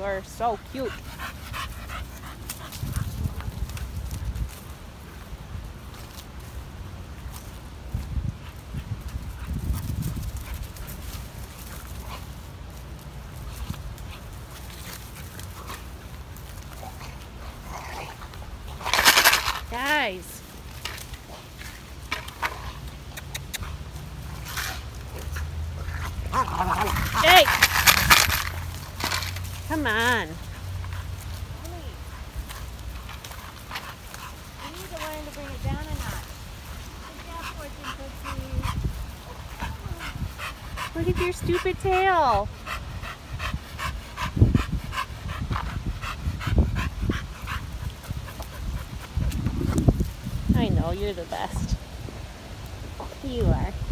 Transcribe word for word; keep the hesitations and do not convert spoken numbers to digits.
are so cute. Guys. Hey! Come on. You need to learn to bring it down a notch. Good job, Fortune Cookie. Look at your stupid tail. I know, you're the best. You are.